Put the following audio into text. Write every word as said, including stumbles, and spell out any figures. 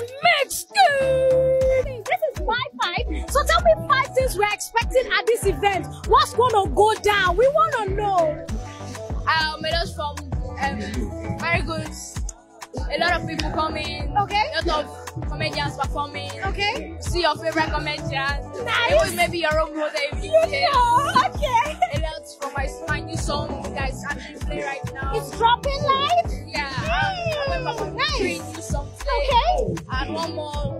MIXKID! This is my five. So tell me five things we're expecting at this event. What's gonna go down? We wanna know. Um, it was from um, very good. A lot of people coming. Okay. A lot of comedians performing. Okay. See your favorite comedian. Nice. Even maybe your own brother if you Yeah. Okay. A lot from my, my new song that is actually playing right now. It's dropping live. Yeah. Hey. I'm going to perform Nice. three new songs today. Okay. And one more